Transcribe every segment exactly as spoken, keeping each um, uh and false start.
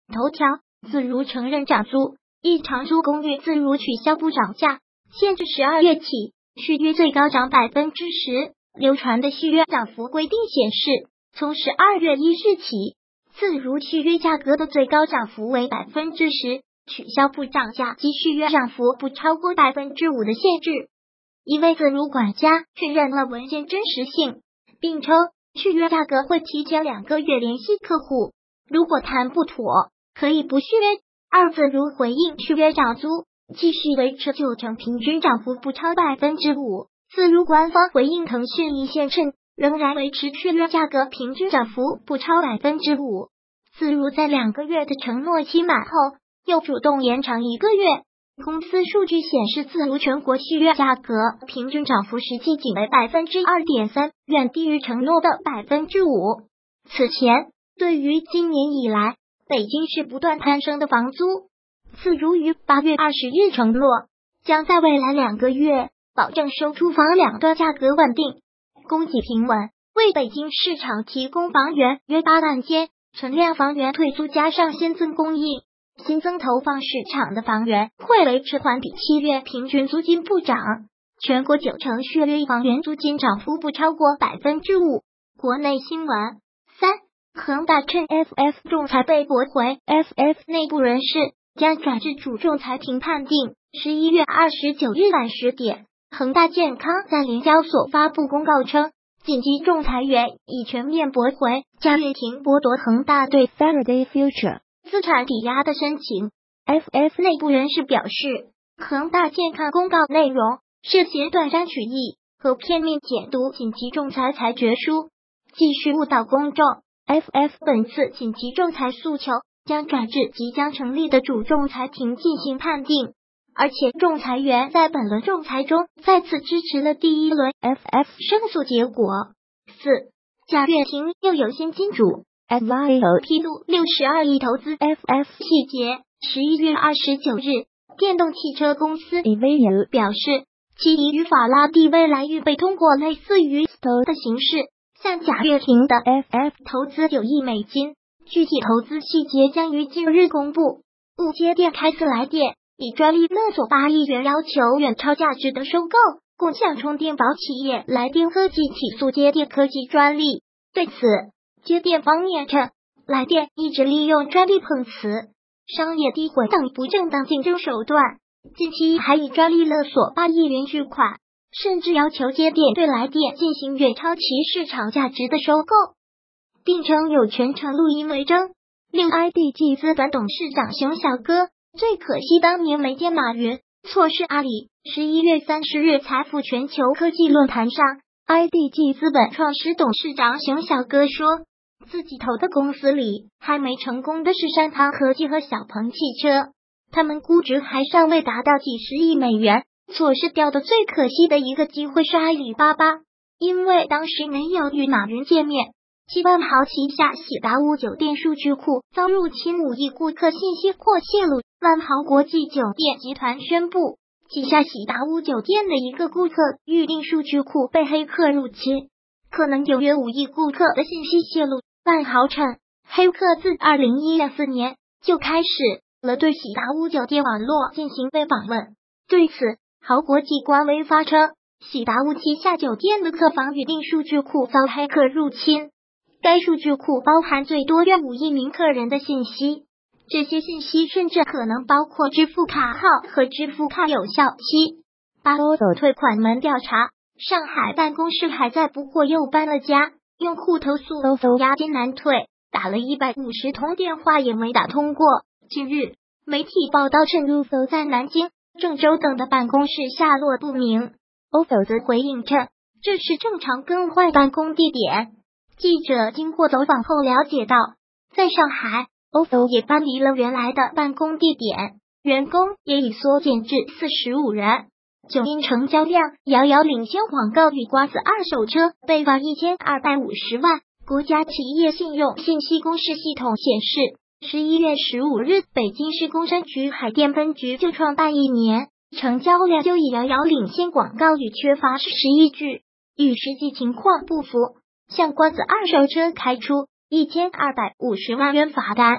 头条，自如承认涨租，一长租公寓自如取消不涨价，限制十二月起续约最高涨百分之十。流传的续约涨幅规定显示，从十二月一日起，自如续约价格的最高涨幅为百分之十，取消不涨价及续约涨幅不超过百分之五的限制。一位自如管家确认了文件真实性，并称续约价格会提前两个月联系客户，如果谈不妥，可以不续约。二自如回应续约涨租继续维持九成平均涨幅不超百分之五。自如官方回应腾讯一线称，仍然维持续约价格平均涨幅不超百分之五。自如在两个月的承诺期满后，又主动延长一个月。公司数据显示，自如全国续约价格平均涨幅实际仅为百分之二点三，远低于承诺的百分之五。此前，对于今年以来北京市不断攀升的房租，自如于八月二十日承诺，将在未来两个月保证收租房两端价格稳定，供给平稳，为北京市场提供房源约八万间，存量房源退租加上新增供应，新增投放市场的房源会维持环比七月平均租金不涨，全国九成续约房源租金涨幅不超过百分之五。国内新闻三，恒大趁 F F 仲裁被驳回 ，F F 内部人士将转至主仲裁庭判定。十一月二十九日晚十点，恒大健康在联交所发布公告称，紧急仲裁员已全面驳回嘉悦庭剥夺恒大对 Faraday Future资产抵押的申请。F F 内部人士表示，恒大健康公告内容涉嫌断章取义和片面解读紧急仲裁裁决书，继续误导公众。F F 本次紧急仲裁诉求将转至即将成立的主仲裁庭进行判定，而且仲裁员在本轮仲裁中再次支持了第一轮 F F 胜诉结果。四，嘉悦庭又有新金主 F I O 披露六十二亿投资 F F 细节。十一月二十九日，电动汽车公司 E V L 表示，其已与法拉第未来预备通过类似于 S T O 的形式向嘉悦庭的 F F 投资九亿美金，具体投资细节将于近日公布。误接电开司来电以专利勒索八亿元，要求远超价值的收购，共向充电宝企业来电科技起诉接电科技专利。对此，接电方面称，来电一直利用专利碰瓷、商业诋毁等不正当竞争手段，近期还以专利勒索八亿元巨款，甚至要求接电对来电进行远超其市场价值的收购，并称有全程录音为证。六 I D G 资本董事长熊小哥最可惜当年没见马云，错失阿里。十一月三十日财富全球科技论坛上， I D G 资本创始董事长熊小哥说，自己投的公司里还没成功的是山汤科技和小鹏汽车，他们估值还尚未达到几十亿美元。错失掉的最可惜的一个机会是阿里巴巴，因为当时没有与马云见面。其万豪旗下喜达屋酒店数据库遭入侵，五亿顾客信息或泄露。万豪国际酒店集团宣布，旗下喜达屋酒店的一个顾客预订数据库被黑客入侵，可能有约五亿顾客的信息泄露。万豪称，黑客自二零一四年就开始了对喜达屋酒店网络进行被访问。对此，豪国际官微发称，喜达屋旗下酒店的客房预订数据库遭黑客入侵。该数据库包含最多约五亿名客人的信息，这些信息甚至可能包括支付卡号和支付卡有效期。八 O O 退款门调查，上海办公室还在，不过又搬了家，用户投诉 O O 押金难退，打了一百五十通电话也没打通过。近日，媒体报道称 O O 在南京、郑州等的办公室下落不明。O O 则回应称，这是正常更换办公地点。记者经过走访后了解到，在上海 O O 也搬离了原来的办公地点，员工也已缩减至四十五人。九因成交量遥遥领先广告与瓜子二手车被罚一千二百五十万。国家企业信用信息公示系统显示，十一月十五日，北京市工商局海淀分局就创办一年，成交量就已遥遥领先广告与缺乏事实依据，与实际情况不符，向瓜子二手车开出一千二百五十万元罚单。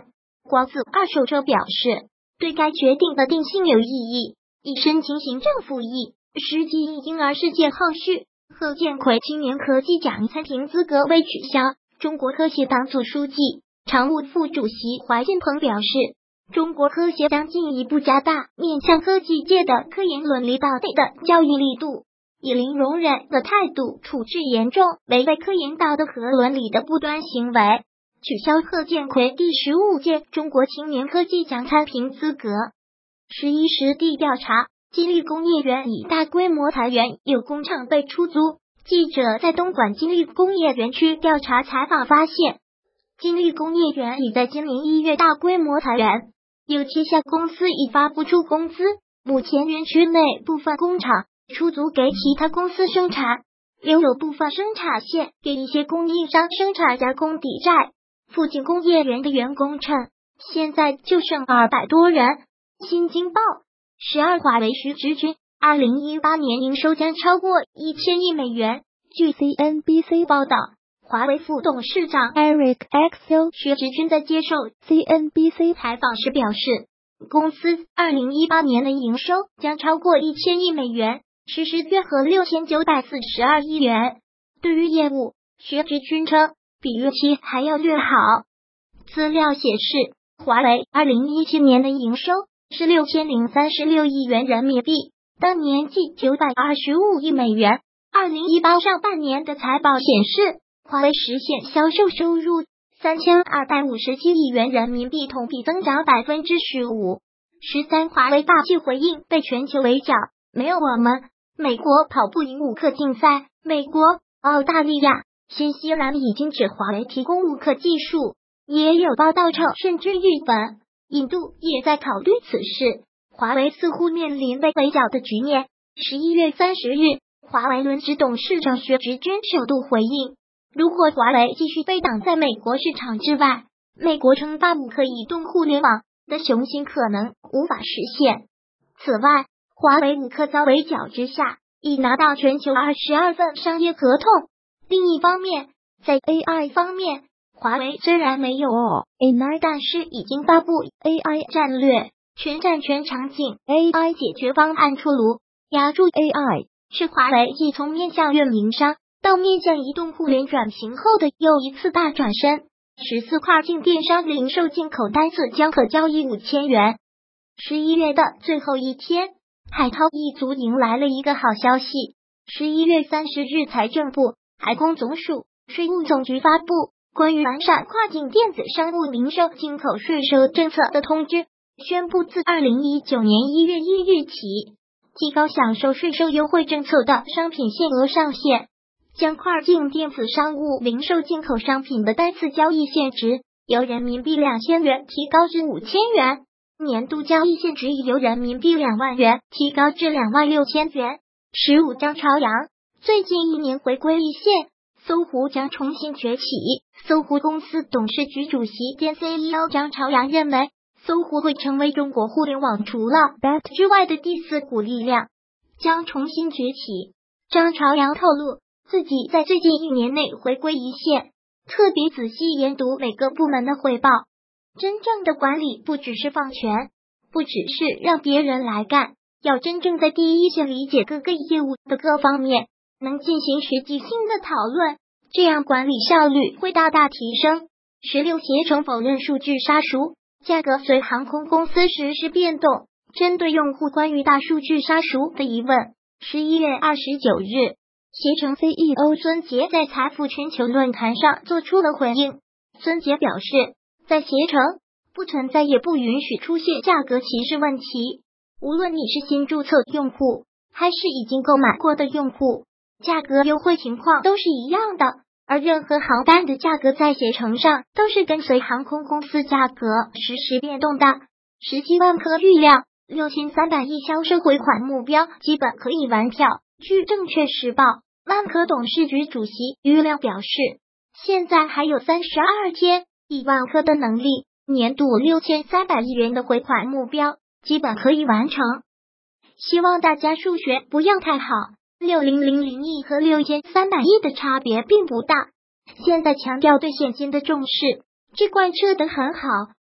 光子二手车表示，对该决定的定性有异议，已申请行政复议。实际因婴儿事件后续，贺建奎青年科技奖参评资格未取消。中国科协党组书记、常务副主席怀进鹏表示，中国科协将进一步加大面向科技界的科研伦理道德的教育力度，以零容忍的态度处置严重违背科研道德和伦理的不端行为，取消贺建奎第十五届中国青年科技奖参评资格。十一实地调查，金利工业园已大规模裁员，有工厂被出租。记者在东莞金利工业园区调查采访发现，金利工业园已在今年一月大规模裁员，有旗下公司已发不出工资。目前园区内部分工厂出租给其他公司生产，留有部分生产线给一些供应商生产加工抵债。附近工业园的员工称，现在就剩二百多人。新京报十二华为徐直军二零一八年营收将超过一千亿美元。据 C N B C 报道，华为副董事长 Eric Xu 徐直军在接受 C N B C 采访时表示，公司二零一八年的营收将超过一千亿美元，实时约合六千九百四十二亿元。对于业务，徐直军称比预期还要略好。资料显示，华为二零一七年的营收是六千零三十六亿元人民币，当年计九百二十五亿美元。二零一八上半年的财报显示，华为实现销售收入三千二百五十七亿元人民币，同比增长百分之十五。十三，华为霸气回应被全球围剿，没有我们，美国跑不赢五克竞赛。美国、澳大利亚、新西兰已经指华为提供五克技术，也有报道称，甚至日本、印度也在考虑此事。华为似乎面临被围剿的局面。十一月三十日，华为轮值董事长薛直军首度回应，如果华为继续被挡在美国市场之外，美国称霸五克移动互联网的雄心可能无法实现。此外，华为五克遭围剿之下，已拿到全球二十二份商业合同。另一方面，在 A I 方面，华为虽然没有 A I， 但是已经发布 A I 战略，全站全场景 A I 解决方案出炉。压住 A I 是华为继从面向运营商到面向移动互联转型后的又一次大转身。十四跨境电商零售进口单次将可交易五千元。十一月的最后一天，海淘一族迎来了一个好消息。十一月三十日，财政部、海关总署、税务总局发布关于完善跨境电子商务零售进口税收政策的通知，宣布自二零一九年一月一日起，提高享受税收优惠政策的商品限额上限，将跨境电子商务零售进口商品的单次交易限值由人民币两千元提高至五千元，年度交易限值由人民币两万元提高至两万六千元。十五张朝阳最近一年回归一线，搜狐将重新崛起。搜狐公司董事局主席兼 C E O 张朝阳认为，搜狐会成为中国互联网除了 B A T 之外的第四股力量，将重新崛起。张朝阳透露，自己在最近一年内回归一线，特别仔细研读每个部门的汇报。真正的管理不只是放权，不只是让别人来干，要真正在第一线理解各个业务的各方面，能进行实际性的讨论，这样管理效率会大大提升。十六，携程否认数据杀熟，价格随航空公司实时变动。针对用户关于大数据杀熟的疑问，十一月二十九日，携程 C E O 孙杰在财富全球论坛上做出了回应。孙杰表示，在携程不存在也不允许出现价格歧视问题，无论你是新注册用户还是已经购买过的用户，价格优惠情况都是一样的，而任何航班的价格在携程上都是跟随航空公司价格实时变动的。十七万颗预料六千三百亿销售回款目标基本可以完票。据证券时报，万科董事局主席余亮表示，现在还有三十二天，以万科的能力，年度六千三百亿元的回款目标基本可以完成。希望大家数学不要太好，六千亿和六千三百亿的差别并不大。现在强调对现金的重视，这贯彻得很好。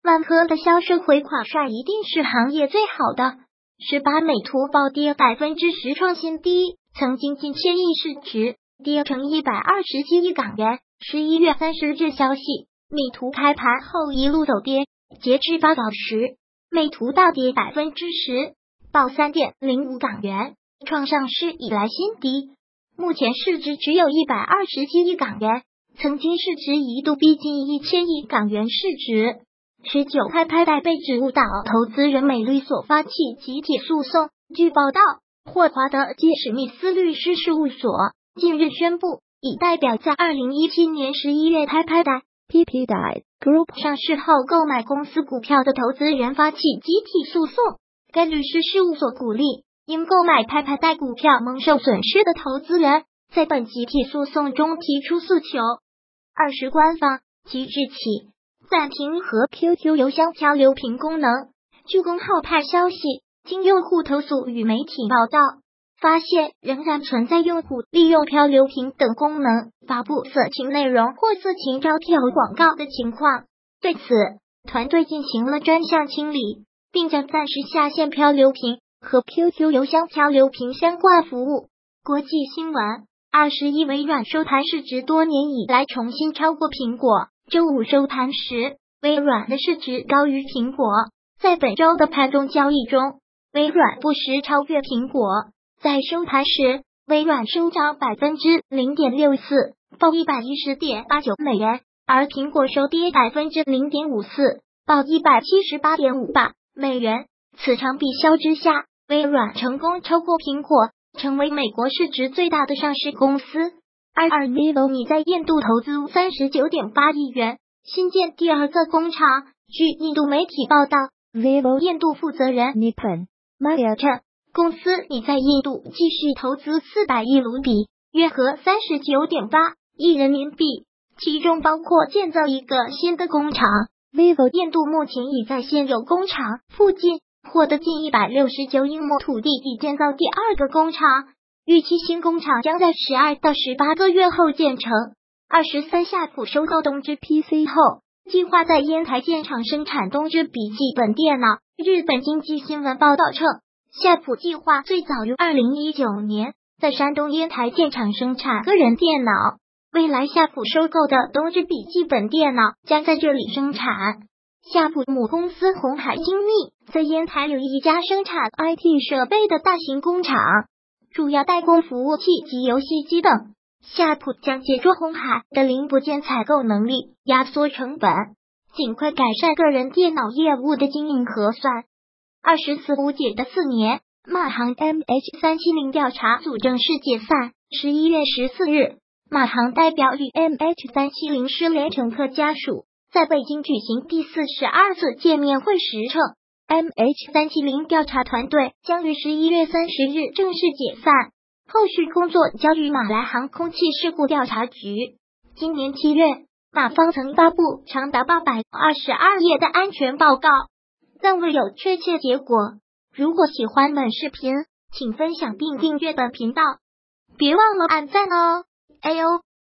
万科的销售回款率一定是行业最好的。十八美图暴跌百分之十创新低，曾经近千亿市值，跌成一百二十七亿港元。十一月三十日消息，美图开盘后一路走跌，截至发稿时，美图大跌百分之十，报三点零五港元，创上市以来新低。目前市值只有一百二十七亿港元，曾经市值一度逼近一千亿港元市值。十九拍拍贷被指误导投资人美律所发起集体诉讼。据报道，霍华德街史密斯律师事务所近日宣布，已代表在二零一七年十一月拍拍贷 P P 贷 Group 上市后购买公司股票的投资人发起集体诉讼。该律师事务所鼓励因购买拍拍贷股票蒙受损失的投资人，在本集体诉讼中提出诉求。二十官方即日起暂停和 Q Q 邮箱漂流瓶功能。据公号派消息，经用户投诉与媒体报道，发现仍然存在用户利用漂流瓶等功能发布色情内容或色情招贴广告的情况。对此，团队进行了专项清理，并将暂时下线漂流瓶和 Q Q 邮箱漂流瓶相关服务。国际新闻：二十一微软收盘市值多年以来重新超过苹果。周五收盘时，微软的市值高于苹果。在本周的盘中交易中，微软不时超越苹果。在收盘时，微软收涨百分之零点六四，报一百一十点八九美元，而苹果收跌百分之零点五四，报一百七十八点五八美元。此场比销之下，微软成功超过苹果，成为美国市值最大的上市公司。二二 vivo 拟在印度投资三十九点八亿元，新建第二个工厂。据印度媒体报道 ，vivo 印度负责人 Nipun Maya 称，公司拟在印度继续投资四百亿卢比，约合三十九点八亿人民币，其中包括建造一个新的工厂。vivo 印度目前已在现有工厂附近获得近一百六十九英亩土地，以建造第二个工厂。预期新工厂将在十二到十八个月后建成。二十三夏普收购东芝 P C 后，计划在烟台建厂生产东芝笔记本电脑。日本经济新闻报道称，夏普计划最早于二零一九年在山东烟台建厂生产个人电脑。未来夏普收购的东芝笔记本电脑将在这里生产。夏普母公司鸿海精密在烟台有一家生产 I T 设备的大型工厂，主要代工服务器及游戏机等。夏普将借助鸿海的零部件采购能力，压缩成本，尽快改善个人电脑业务的经营核算。二十四无解的四年，马航 M H 三七零调查组正式解散。十一月十四日，马航代表与 M H 三七零失联乘客家属在北京举行第四十二次见面会时称， M H 三七零调查团队将于十一月三十日正式解散，后续工作交予马来航空器事故调查局。今年七月，马方曾发布长达八百二十二页的安全报告，但未有确切结果。如果喜欢本视频，请分享并订阅本频道，别忘了按赞哦。哎呦